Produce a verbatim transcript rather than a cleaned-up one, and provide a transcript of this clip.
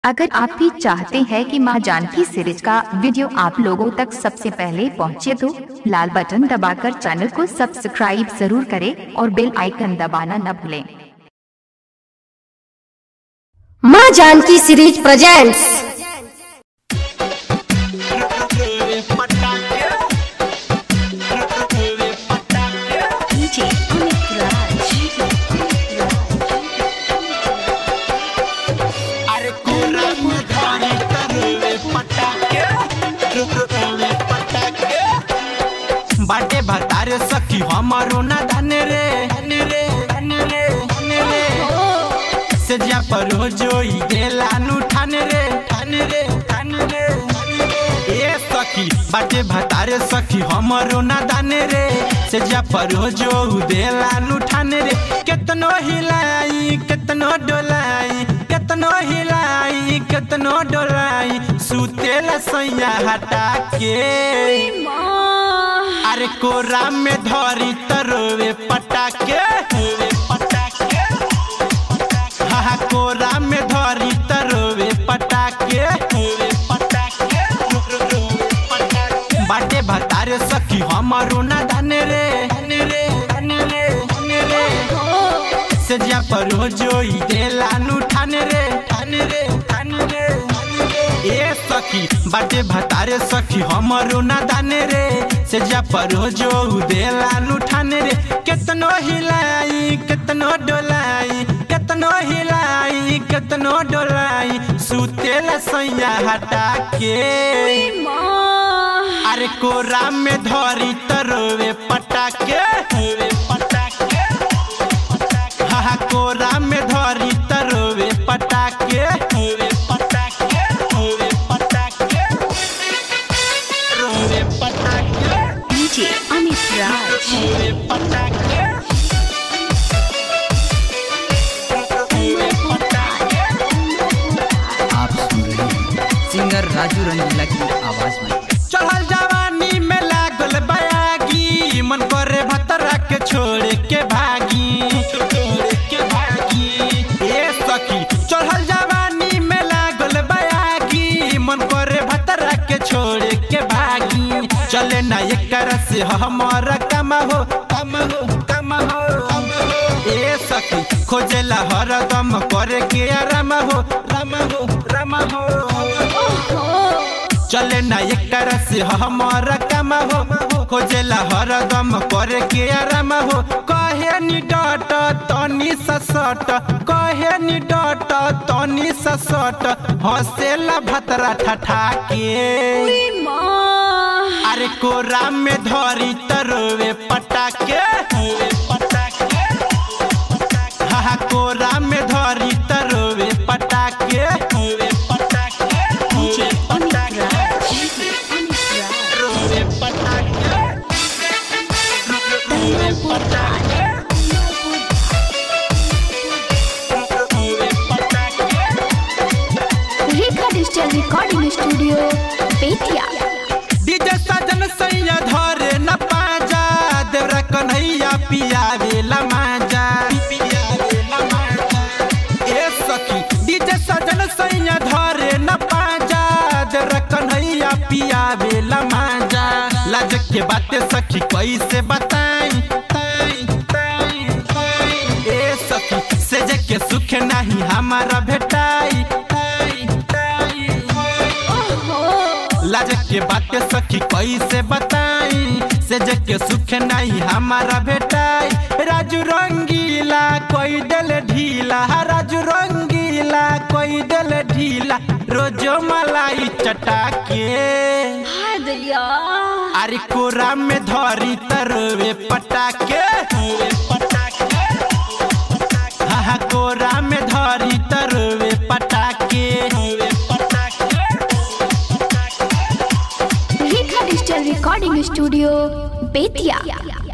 अगर आप भी चाहते हैं कि मां जानकी सीरीज का वीडियो आप लोगों तक सबसे पहले पहुंचे तो लाल बटन दबाकर चैनल को सब्सक्राइब जरूर करें और बेल आइकन दबाना न भूलें। मां जानकी सीरीज प्रेजेंट्स बाटे भतारे सखी हमारो ना धने रे धने रे धने रे धने रे से जा पर हो जोई देला नु ठाने रे ठाने रे ठाने रे ए सखी बाटे भतारे सखी हमारो ना धने रे से जा पर हो जो देला नु ठाने रे कितनो हिलाई कितनो डोलाई कितनो हिलाई कितनो डोलाई सुतेला सैया हटा के अरे कोरा में धरी तरोवे पटाके पटाके हाँ कोरा में धरी तरोवे पटाके पटाके बाटे भतारे सखी हमारो ना धने रे धने रे धने रे धने रे से जा पर हो जोई देला नु ठाने रे ठाने रे ठाने रे ए सखी बाटे भतारे सखी हमारो ना दाने रे से जा पर हो जो देला नु ठाने रे कितनो हिलाई कितनो डोलाई कितनो हिलाई कितनो डोलाई सुतेला सैया हटा के अरे कोरा में धरी तरोवे पटाके पटाके हाँ कोरा में धरी तरोवे पटाके पटाके पटाके रोवे पटाके डीजे अमित राज रोवे पटाके आप सुन रहे हैं सिंगर राजू रंगीला की आवाज में। चढ़ल जवानी में लागल बयागी मन करे भतरा के छोड़ के भागी छोड़ के भागी ए सखी चढ़ल जवानी में लागल बयागी मन करे भतरा के छोड़ के भागी चले ना एक से हमारा कम हो कम हो कम हो ए सखी खोजेला हरदम करे के आराम हो राम हो राम हो चले ना एक से हमारा कम हो खोजेला हरदम करे के आराम हो कहे नि डट तनी ससट कहे नि डट तनी ससट हंसेला भतरा ठठा के अरे कोरा में धरी तरोवे पटाके पटाके हाँ कोरा में धरी तरोवे पटाके पटाके पटाके रोवे पटाके रोवे पटाके रोवे पटाके Rekha digital recording studio Bettiah. DJ सजन सैया धरे न पाजा देवरा कन्हैया पियावे ला माजा पियावे ला माजा ए सखी डीजे सजन सैया धरे न पाजा देवरा कन्हैया पियावे ला माजा लाज के बातें सखी कैसे बताई ताई ताई ताई ए सखी सेज के सुख नहीं हमारा भेटाई ताई ताई लाज के बातें सखी कैसे बताई से के सुख नहीं हमारा भेटाई राजू रंगीला कोई दिल ढीला राजू रंगीला कोई दिल ढीला रोजो मलाई चटाके अरे कोरा में धरी तरोवे पटाके पटाके हाँ कोरा में धरी तरोवे पटाके पटाके Rekha digital recording studio Bettiah.